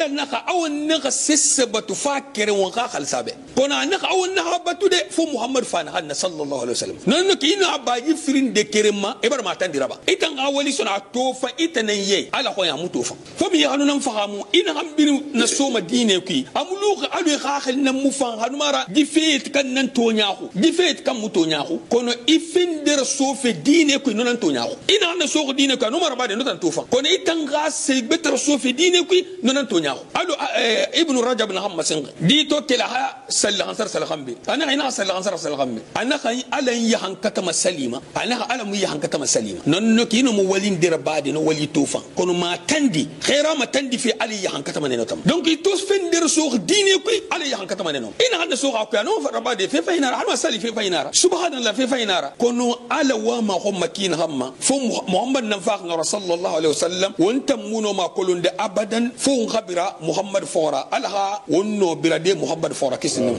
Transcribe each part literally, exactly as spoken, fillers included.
ala naka awan naka sisse batu fakere wonka khalsabe kona naka awan naka batu de fo muhammad fa na sallallahu alaihi wasallam non ki ina abaji firin de kerema e bar matan diraba itan awali sona tofa itanan ye ala ko ya mutofa fo mi hanu nan fahamu ina hambin na soma dine ki amulu ka alu khakhil nan mufan hanu mara difet kan nan tonyahu difet kan mutonyahu kono ifin der sofe dine ki non tonyahu ina na so dine ka no mara ba de no tan tofa kono itan ga se better sofe dine ki non tonyahu alu ibn rajab na hamma sen di to kala ha sallallahu alaihi wasallam ana ina sallallahu alaihi wasallam ana kai alan yahan katama salima ana ala mu yahan katama salima non no kino mu walin der baade no wali tofa kono ma tandi khaira ma tandi fi ali yahan katama ne tam donc i tos fen der so dine ko ali yahan katama ne no ina handa so ka ko no fa baade fe fa inara alma sali fe fa inara subhanallah fe fa inara kono ala wa ma homma kin hamma fo muhammad nan fa ngara sallallahu alaihi wasallam wontam muno ma kolunde abadan fo khabira muhammad fora alha wonno birade muhammad fora kisnin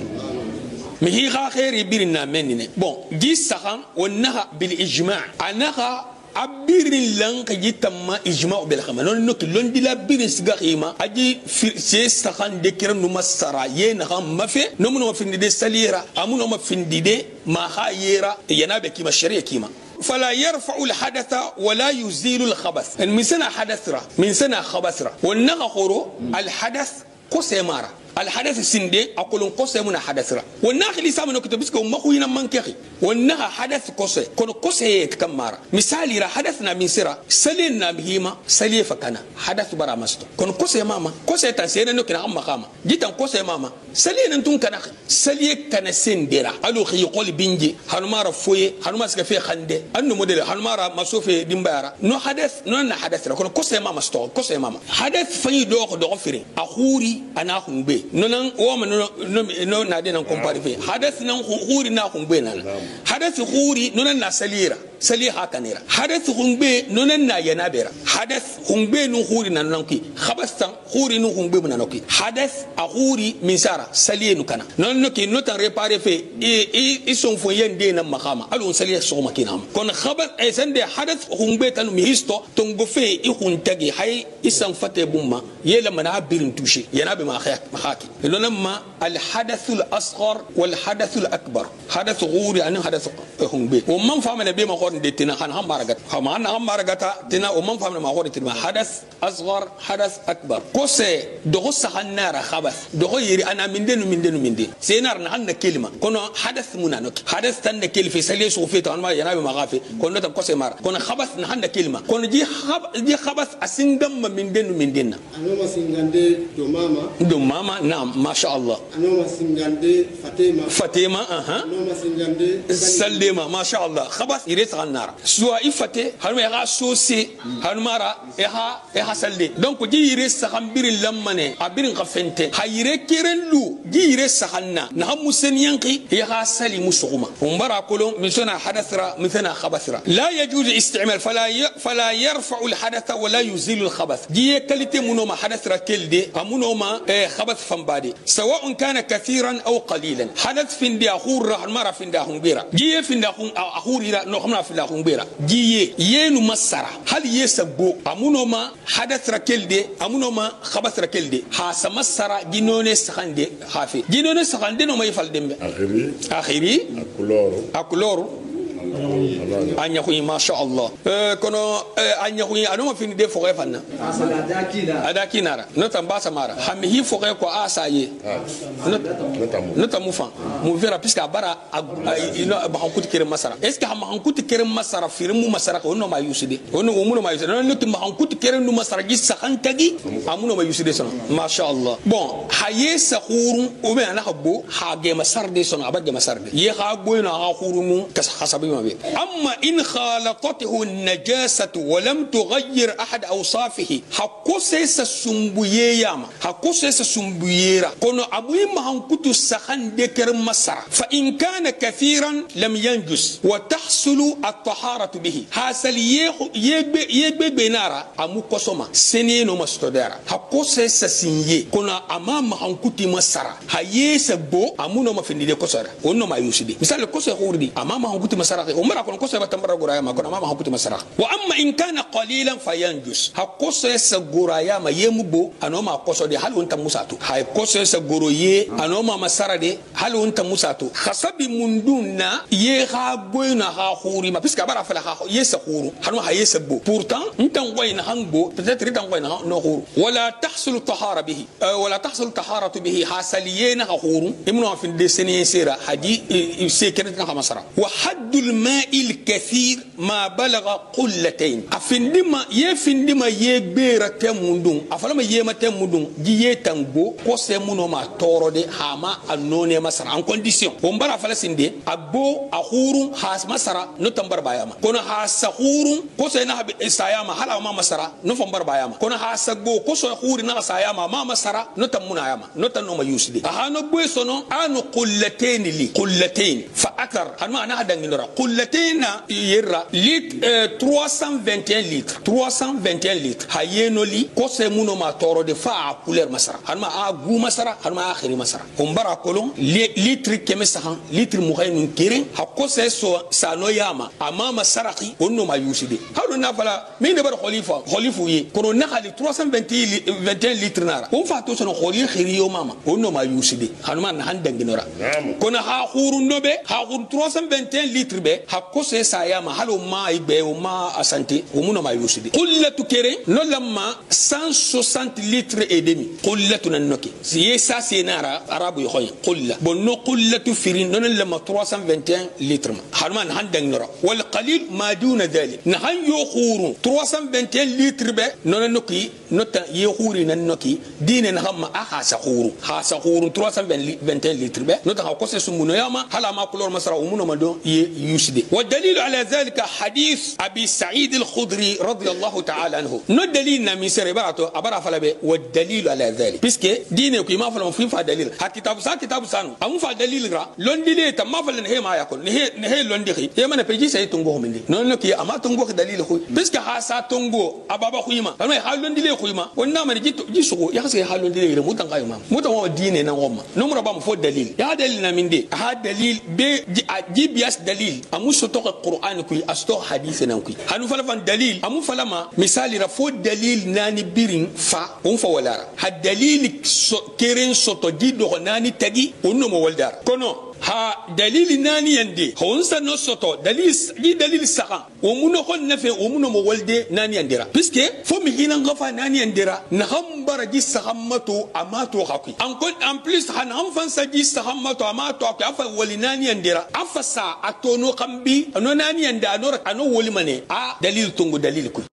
مهي خير بيرنا منين بون جي سخان ونها بالاجماع انها abir lan ka jitamma ijma' bil khama non nok lon dila bir sigahima aji se sakan de kiran no masara ye na ham mafe no mun ma findi de salira amuno ma findi de ma khayira yana be kima sharia kima فلا يرفع الحدث ولا يزيل الخبث من سنة حدثرة من سنة خبثرة والنغخرو الحدث قسمارة الحدث سندي أقولون قصة من حدثرا والناخ اللي سامنا كتبسك ومخوينا منكخي والنها حدث قصة كون قصة يتكمارا مثالي را حدثنا من سرا سلينا بهما سلي فكنا حدث برا مستو كون قصة ماما قصة تنسينا نكنا عم مقاما جيتا قصة ماما سلينا نتون كنا سلي كنا سندرا ألو خي يقول بنجي هنمارا فوي هنمارا سكفي خندي أنو موديل هنمارا مسوفي دمبارا نو حدث نو نا حدث كون قصة ماما ستو قصة ماما حدث فني دوغ دوغ فيرين أخوري أنا أخون بي nonan woma no no na de nan compare fe hadath nan khuri na khumbe nan hadath khuri nonan na salira sali hakanira hadath khumbe nonan na yanabera hadath khumbe no khuri nan nan ki khabastan khuri no khumbe nan ki hadath a khuri min sara sali no kana non no ki no tan repare fe e e son fo yende nan makama alon sali so makinam kon khabat e sande hadath khumbe tan mi histo ton go fe i khuntagi hay isan fate bumma yela mana birin tushe yanabe ma khayak mahaki لما الحدث الأصغر والحدث الأكبر حدث غوري أنا حدث هم بي ومن فهم النبي ما قرن دتنا خان هم بارجت هم أنا هم بارجت تنا ومن فهم ما قرن تنا حدث أصغر حدث أكبر قصة دغص خنارة خبث دغير أنا من دين من دين من دين سينار نحن كلمة كنا حدث منانك حدث تنا كل في سلية صوفية عن ما ينابي مغافي كنا تقصة مارة كنا خبث نحن كلمة كنا دي خب دي خبث أسنجم من دين من ديننا أنا ما سنجندي دوماما دوماما نعم ما شاء الله أنا ما سنجندي فاطمة فاطمة أها أنا ما سنجندي سلمة ما شاء الله خبث يريت النار سواء إفتة هنو يها سوسي هنو مارا إها إها سلي دونك جي يريت سخنبير لمنة أبيرن خفنتة هيريت كيرن لو جي يريت سخنا نهم مسنيانكي يها سلي مسقوما ومبارا كلهم مثلنا حدثرا مثلنا خبثرا لا يجوز استعمال فلا ي... فلا يرفع الحدث ولا يزيل الخبث جي كلتي منوما حدثرا كيلدي أمونوما إيه خبث فنبادي سواء كان كثيرا أو قليلا حدث فين أخور راح مرة فين داهم بيرا جي فين داهم أخور إلى نحمنا فين داهم بيرا جي ينو مسرة هل يسبو أمونوما حدث ركيل دي أمونوما خبث ركيل دي حاس مسرة جنون سخان دي خافي جنون سخان دي نوما يفعل دم آخري آخري أكلورو أكلورو أن يخوي ما شاء الله كنوا أن يخوي أنا ما فيني ده فوقي فنا هذا كينارا نتام باسا مارا هم هي فوقي كوا آساي نتام مفان مفيرا بيسك أبارا إنه بحنكوت كريم مسارا إسك هم بحنكوت كريم مسارا فيرمو مسارا كونه ما يوسدي كونه ومنو ما يوسدي أنا نتام بحنكوت كريم نو مسارا جيس سخان تجي أمونه ما يوسدي سنا ما شاء الله بون حيه سخورون وبين أنا خبو حاجة مسار دي سنا أبغى مسار دي يخابو ينا خورونو كس خسبي أما إن خالطته النجاسة ولم تغير أحد أوصافه حقوسيس سمبوياما حقوسيس سمبويرا كونو أبوي ما هنكتو سخن دكر مسرا فإن كان كثيرا لم ينجس وتحصل الطهارة به حاصل يجب يجب بنارا أمو كسوما سنينو مستدارا حقوسيس سينيه كونو أمام هنكتو مسرا هيس بو أمو نما فيني دكسرا ونو ما يوسدي مثال كسر خوردي أمام هنكتو مسرا ومرا كون كوسه بتمبر غرايا ما كون ما هبط مسرح واما ان كان qalilan fayanjus ha koso sa gora ya ma yemubo anoma koso de halu unta musatu ha koso sa goro ye anoma masara de halu unta musatu khasabi munduna ye ha goyna ha khuri ma piska bara fala ha ye sa khuru hanu ha ye sa bo pourtant ntan goyna hanbo peut-être ntan goyna no khuru wala tahsul tahara bihi wala tahsul taharatu bihi hasaliyena ha khuru imno fi de sene sera hadi se kenet na masara wa haddul ma'il kathir ma balagha qullatayn afindima ye findima ye gbera temundun afalama ye matemundun giye tango ko se muno ma toro de hama anone masara en condition o mbara fala sinde abbo akhurun has masara no tambar bayama kono has akhurun ko se na sayama hala ma masara no fambar bayama kono has agbo ko so khuri na sayama ma masara no tamuna yama no tanno ma yuside ahano boy sono anu qullatayn li qullatayn fa akar hanma ana hadanginora qullatayn yerra lit trois cent vingt et un litres trois cent vingt et un litres hayeno li ko se muno ma toro de fa couleur masara hanma a gu masara hanma akhiri masara umbara kolon litre keme sahan litre muhaynun kere ha ko se so sano yama ama masaraki onno ma yuside hado na fala mi de bar khalifa khalifu yi kono na khali trois cent vingt et un litres nara on fa to sono kholi khiri yo mama onno ma yuside hanma na handanginora kono ha khuru nobe ha khuru trois cent vingt et un litres be ha ko se sa yama halo ma ibe o ma asante o muno ma yuside qullatu kere no lamma cent soixante litres et demi qullatu nanoki si ça c'est nara arabu yo khoy qulla bonno qullatu firin non lamma trois cent vingt et un litres halman handang nora wal qalil ma duna dhalik nahan yo khuru trois cent vingt et un litres be non noki nota ye khuri nanoki dine na hamma aha sa khuru ha sa khuru trois cent vingt et un litres be nota ha ko se sumuno yama hala ma kulor masra o muno ma do ye yuside wa dalil ala dhalika hadith abi sa'id al-khudri radiyallahu ta'ala anhu no dalil na mi sere barato abara fala be wa dalil ala dhalik puisque dine ko ma fala fi fa dalil ha kitab sa kitab sanu am fa dalil ra londile ta ma fala he ma yakol ne he ne he londi khi e mana peji sai tungo mindi non no ki ama tungo dalil khu puisque ha sa tungo ababa khuyima ama ha londile khuyima wonna ma ji ji sugo ya sai ha londile re mutan kayo ma mutan wa dine na ngomma no mura ba mo fo dalil ya dalil na minde ha dalil be ji bias dalil amu soto qur'an ku asto hadith nan ku hanu fala fan dalil amu fala ma misali ra fo dalil nani birin fa on fa walara ha dalil keren soto di do nani tagi onno mo waldar kono ha dalil nani yande honsa no soto dalil di dalil saka o muno kon nafe o muno mo walde nani yandira puisque fo mi hinan gafa nani yandira na hambara di sahammato amato hakui en kon en plus han han fansa di sahammato amato hakui afa wali nani yandira afa sa atono kambi no nani yanda anora ano woli mane a dalil tungu dalil ku